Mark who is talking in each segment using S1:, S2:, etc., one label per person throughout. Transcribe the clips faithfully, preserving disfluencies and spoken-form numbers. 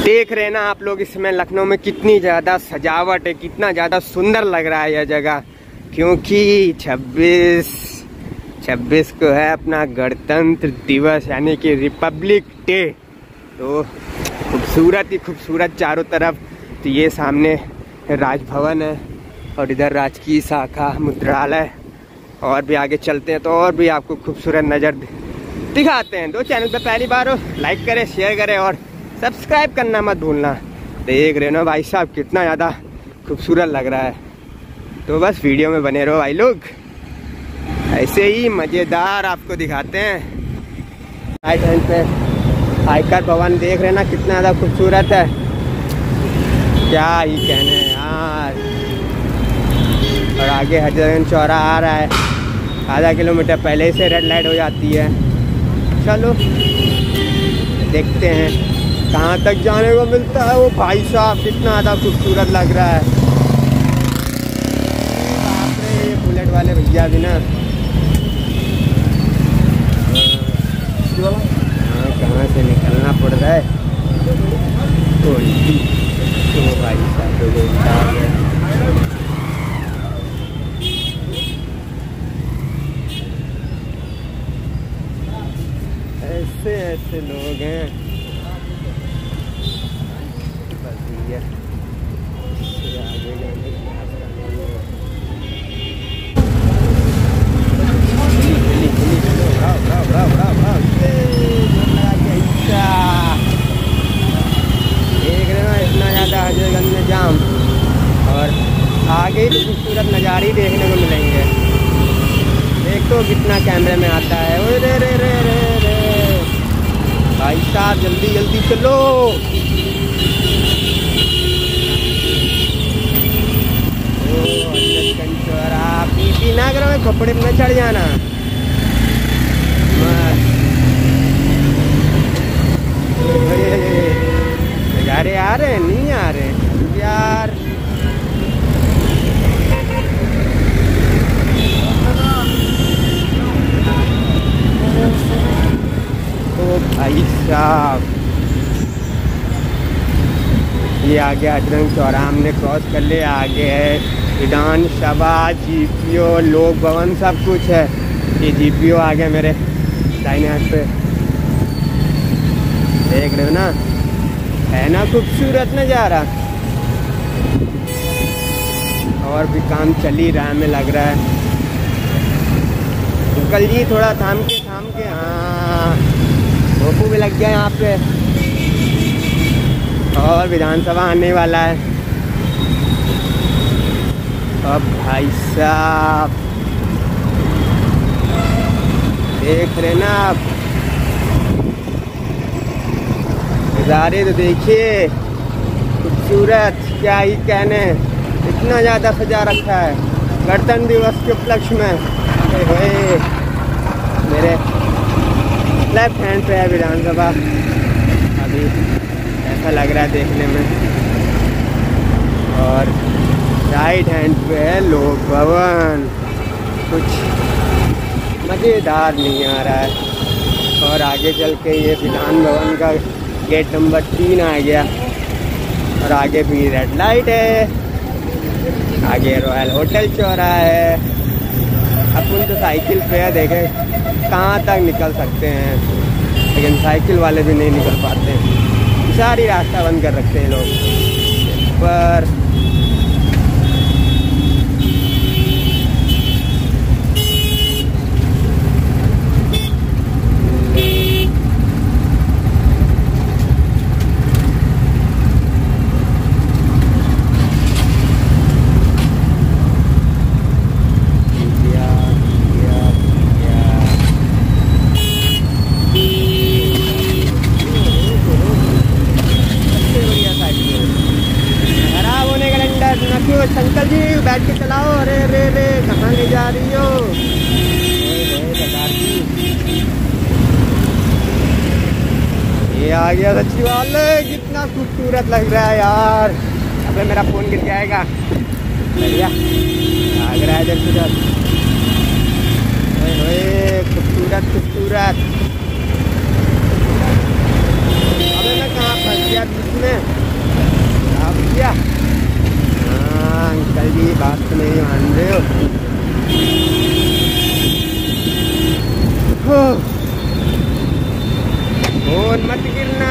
S1: देख रहे हैं ना आप लोग, इसमें लखनऊ में कितनी ज़्यादा सजावट है, कितना ज़्यादा सुंदर लग रहा है यह जगह। क्योंकि छब्बीस छब्बीस को है अपना गणतंत्र दिवस यानी कि रिपब्लिक डे। तो खूबसूरत ही खूबसूरत चारों तरफ। तो ये सामने राजभवन है और इधर राजकीय शाखा मुद्रालय। और भी आगे चलते हैं तो और भी आपको खूबसूरत नज़र दिखाते हैं। दो चैनल पे पहली बार हो लाइक करें, शेयर करें और सब्सक्राइब करना मत भूलना। देख रहे हो ना भाई साहब कितना ज़्यादा खूबसूरत लग रहा है। तो बस वीडियो में बने रहो भाई लोग, ऐसे ही मज़ेदार आपको दिखाते हैं। राइट हैंड पे आयकर भवन देख रहे हैं ना कितना ज़्यादा खूबसूरत है, क्या ही कहने यार। और आगे हजरतगंज चौराहा आ रहा है, आधा किलोमीटर पहले से रेड लाइट हो जाती है। चलो देखते हैं कहाँ तक जाने को मिलता है। वो भाई साहब कितना ज़्यादा खूबसूरत लग रहा है। बाप रे, ये बुलेट वाले भैया भी ना, हाँ कहाँ से निकलना पड़ रहा है। तो भाई साहब ऐसे ऐसे लोग हैं। देख रहे हो इतना ज़्यादा हजरतगंज में जाम, और आगे ही तो खूबसूरत नज़ारे देखने को मिलेंगे। देख तो कितना कैमरे में आता है। ओए रे रे रे रे रे भाई साहब जल्दी जल्दी चलो। पीपी ना करो, कपड़े में चढ़ जाना। नज़ारे आ रहे हैं नहीं आ रहे यार। तो भाई साहब ये आगे हजरतगंज चौराहा हमने क्रॉस कर लिया। आगे है विधानसभा, जीपीओ, लोक भवन सब कुछ है। ये जीपीओ आ गया मेरे दाहिने हाथ पे, देख रहे हो ना, है ना खूबसूरत नज़ारा। और भी काम चल ही रहा है, हमें लग रहा है। अंकल जी थोड़ा थाम के थाम के, हाँ भोपू भी लग गया यहाँ पे। और विधानसभा आने वाला है। अब भाई साहब देख रहे ना आप, नज़ारे तो देखिए खूबसूरत, क्या ही कहने। इतना ज़्यादा सजा रखा है गणतंत्र दिवस के उपलक्ष्य में। होए मेरे लेफ्ट हैंड पे है विधानसभा, अभी ऐसा लग रहा है देखने में। और राइट हैंड पे है लोक भवन। कुछ मज़ेदार नहीं आ रहा है। और आगे चल के ये विधान भवन का गेट नंबर तीन आ गया। और आगे भी रेड लाइट है, आगे रॉयल होटल चौराहा है। अपन तो साइकिल पे है, देखें कहाँ तक निकल सकते हैं, लेकिन साइकिल वाले भी नहीं निकल पाते हैं। सारी रास्ता बंद कर रखते हैं लोग पर। अंकल जी बैठ के चलाओ। अरे रे रे कहाँ ले जा रही हो? ये आ गया सचिवालय, कितना खूबसूरत लग रहा है यार। अबे मेरा फोन गिर जाएगा। बढ़िया आग रहा है जल्दी जल्दी। खूबसूरत खूबसूरत। अबे मैं कहाँ फंस गया? में आप क्या? हाँ अंकल जी बात तो नहीं मान रहे हो। फोन मत गिरना।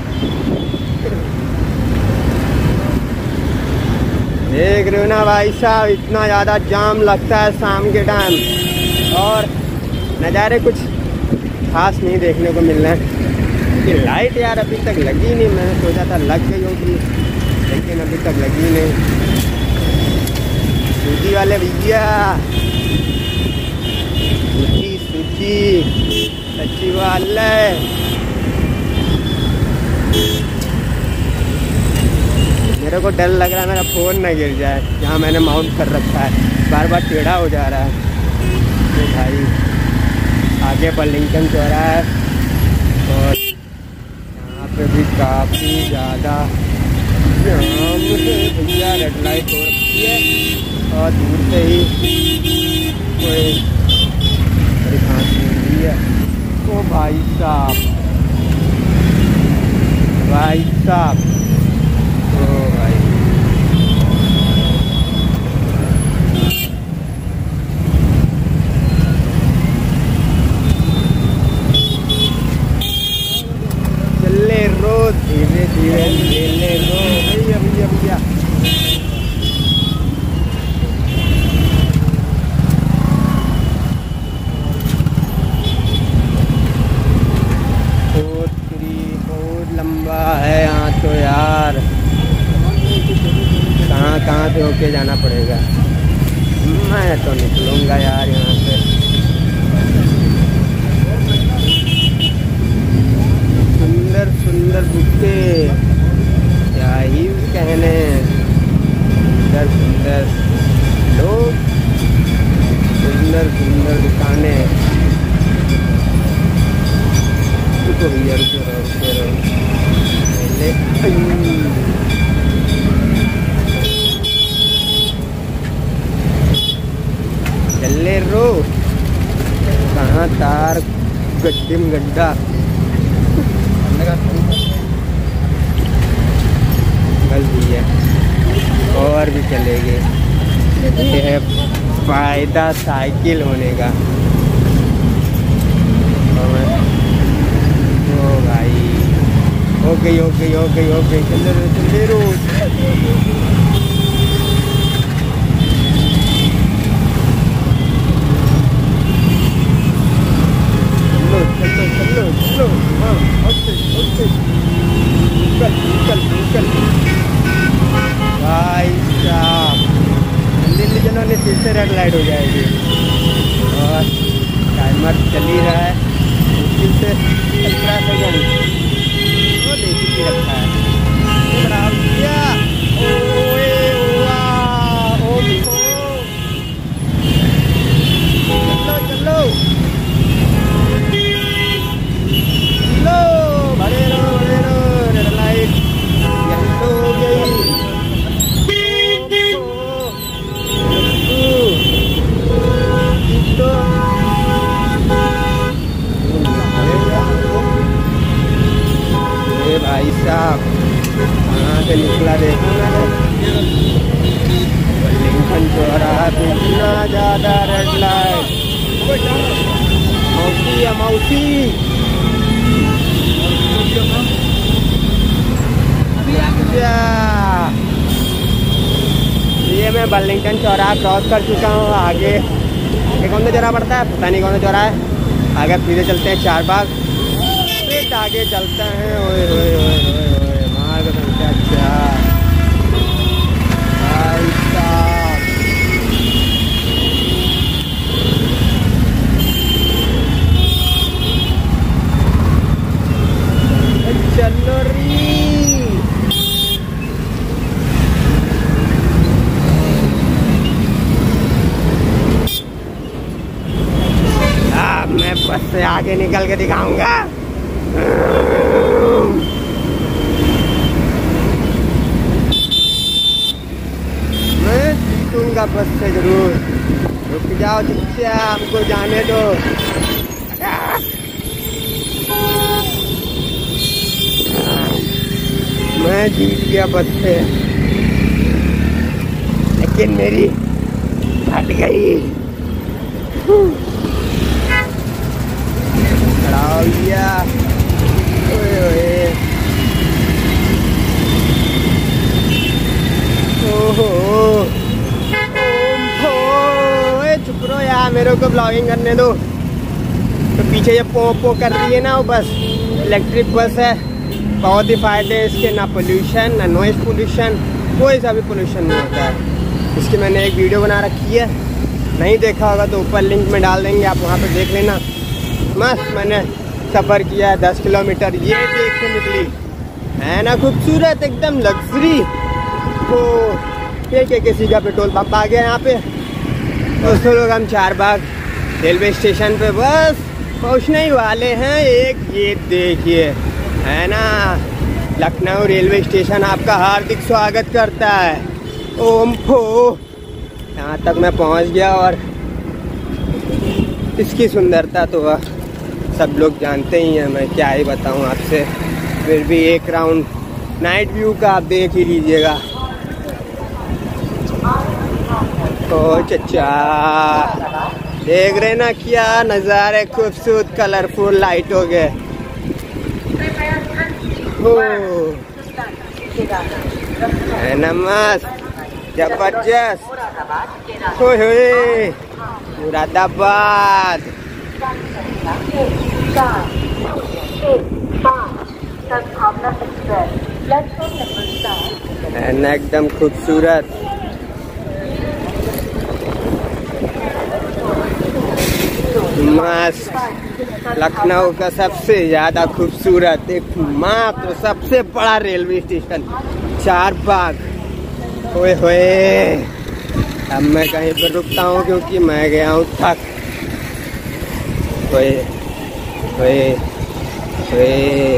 S1: देख रहे हो ना भाई साहब, इतना ज़्यादा जाम लगता है शाम के टाइम और नज़ारे कुछ खास नहीं देखने को मिल रहे हैं। ये लाइट यार अभी तक लगी नहीं, मैंने सोचा था लग गई होगी लेकिन अभी तक लगी नहीं। सूची वाले भैया, सूची सूची सच्ची वाले, मेरे को डर लग रहा है मेरा फ़ोन ना गिर जाए जहाँ मैंने माउंट कर रखा है, बार बार टेढ़ा हो जा रहा है। तो भाई आगे बर्लिंगटन चौराहा है और यहाँ पे भी काफ़ी ज़्यादा जाम है भैया, रेड लाइट हो रखी है और दूर से ही कोई बड़ी खांसी हुई है। ओ भाई साहब, भाई साहब, ओ भाई चले रो धीरे धीरे चले रो भैया भैया भैया। बहुत लंबा है यहाँ तो यार, कहाँ कहाँ से होके जाना पड़ेगा। मैं तो निकलूँगा यार यहाँ से। सुंदर सुंदर बुके, क्या ही कहने, सुंदर सुंदर लोग, सुंदर सुंदर दुकानें। रुको भैया रुको रुको रुको चले रो, कहाँ तार गड्ढे में गड्ढा। बस भैया और भी चलेंगे, ये है फायदा साइकिल होने का। ओ भाई हो गई हो गई हो गई हो गई, चले रो चले रो। चलो चलो चलो, हाँ ओके ओके, निकल निकल निकल भाई साहब, जल्दी जल्दी चलो नहीं फिर से रेड लाइट हो जाएगी। और टाइमर चल ही रहा है मुश्किल से सत्रह सेकेंड, वो देसी की रखा है। ओए वाह, ओ चलो चलो लो, बड़े रो बड़े रो, रेड लाइट येलो हो गई। ये भाई साहब कहाँ से निकला देखो ना, बर्लिंगटन चौराहा पे इतना ज़्यादा रेड लाइट। मौसी या मौसी, ये मैं बर्लिंगटन चौराहा क्रॉस कर चुका हूँ। आगे ये कौन सा चौराहा पड़ता है पता नहीं, कौन सा चौराहा है। आगे सीधे चलते हैं चार बाग, फिर आगे चलते हैं। ओए ओए ओए ओए ओए मार्ग संख्या चार। भाई साहब चलो री, मैं बस से आगे निकल के दिखाऊंगा। मैं जीतूंगा बस से जरूर। रुक जाओ चिच्चा, हमको जाने दो। मैं मैं जीत गया बस से, लेकिन मेरी हट गई। खड़ा हो गया। ओए ओए ओहो ओए, चुप रहो यार, मेरे को ब्लॉगिंग करने दो। तो पीछे ये पो पो कर रही है ना, वो बस इलेक्ट्रिक बस है। बहुत ही फायदे हैं इसके, ना पोल्यूशन ना नॉइस पोल्यूशन, कोई सा भी पोल्यूशन नहीं होता है। इसकी मैंने एक वीडियो बना रखी है, नहीं देखा होगा तो ऊपर लिंक में डाल देंगे, आप वहाँ पे देख लेना। मस्त मैंने सफ़र किया है दस किलोमीटर, ये देख के निकली है ना, खूबसूरत एकदम लग्जरी। तो ये क्या किसी का पेट्रोल पंप आ गया यहाँ पे। दोस्तों लोग हम चार बाग रेलवे स्टेशन पे बस पहुँचने ही वाले हैं। एक ये देखिए है ना, लखनऊ रेलवे स्टेशन आपका हार्दिक स्वागत करता है। ओम फो, यहाँ तक मैं पहुँच गया और इसकी सुंदरता तो वह सब लोग जानते ही हैं, मैं क्या ही बताऊँ आपसे। फिर भी एक राउंड नाइट व्यू का आप देख ही लीजिएगा। ओ चचा, देख रहे ना क्या नज़ारे, खूबसूरत कलरफुल लाइट हो गए। नमस्ते, जबरदस्त। मुरादाबाद एकदम खूबसूरत। मस्त, लखनऊ का सबसे ज़्यादा खूबसूरत एक मात्र सबसे बड़ा रेलवे स्टेशन चार बाग। ओए होए, अब मैं कहीं पर रुकता हूँ क्योंकि मैं गया हूँ थक। ओए ओए ओए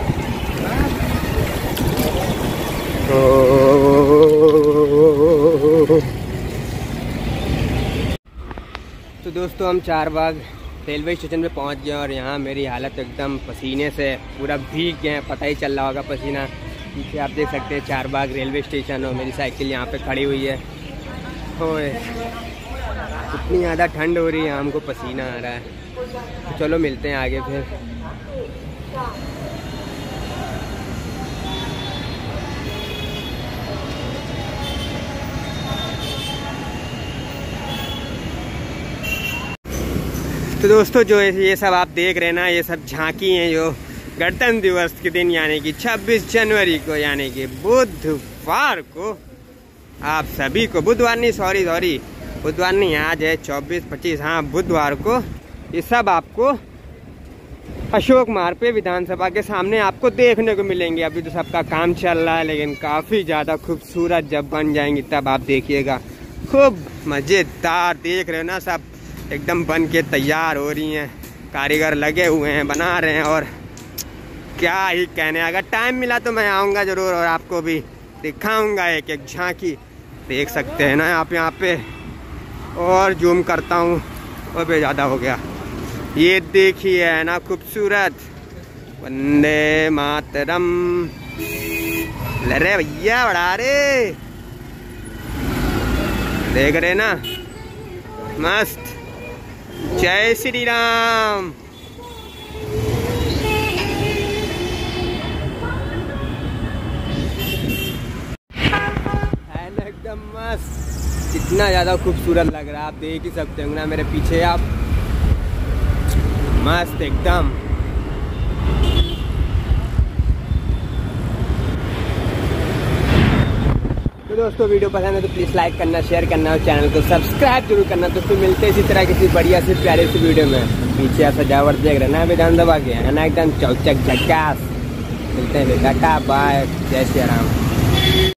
S1: तो दोस्तों हम चार बाग रेलवे स्टेशन पे पहुंच गए और यहाँ मेरी हालत एकदम पसीने से पूरा भीग गए हैं, पता ही चल रहा होगा पसीना। पीछे आप देख सकते हैं चार बाग रेलवे स्टेशन और मेरी साइकिल यहाँ पे खड़ी हुई है। ओए इतनी ज़्यादा ठंड हो रही है, हमको पसीना आ रहा है। तो चलो मिलते हैं आगे फिर। तो दोस्तों जो ये सब आप देख रहे हैं ना, ये सब झांकी हैं जो गणतंत्र दिवस के दिन यानी कि छब्बीस जनवरी को यानी कि बुधवार को आप सभी को, बुधवार नहीं सॉरी सॉरी बुधवार नहीं, आज है चौबीस पच्चीस, हाँ बुधवार को ये सब आपको अशोक मार्ग पे विधानसभा के सामने आपको देखने को मिलेंगे। अभी तो सबका काम चल रहा है, लेकिन काफ़ी ज़्यादा खूबसूरत जब बन जाएंगी तब आप देखिएगा, खूब मज़ेदार। देख रहे हो ना, सब एकदम बन के तैयार हो रही हैं, कारीगर लगे हुए हैं, बना रहे हैं। और क्या ही कहने, अगर टाइम मिला तो मैं आऊँगा ज़रूर और आपको भी दिखाऊँगा एक एक झांकी। देख सकते हैं ना आप यहाँ पे, और जूम करता हूँ और भी ज़्यादा हो गया। ये देखिए है ना खूबसूरत, वंदे मातरम। लरे भैया बड़ा रे, देख रहे ना, मस्त। जय श्री राम। एकदम मस्त, कितना ज़्यादा खूबसूरत लग रहा है, आप देख ही सकते होंगे ना मेरे पीछे आप, मस्त एकदम। तो दोस्तों वीडियो पसंद है तो प्लीज़ लाइक करना, शेयर करना और चैनल को सब्सक्राइब जरूर करना। तो फिर मिलते हैं इसी तरह किसी बढ़िया सी प्यारे सी वीडियो में। पीछे सजावट देख रहे ना विधानसभा के है ना, एकदम चौचक झकास। मिलते हैं, टाटा बाय, जय श्री राम।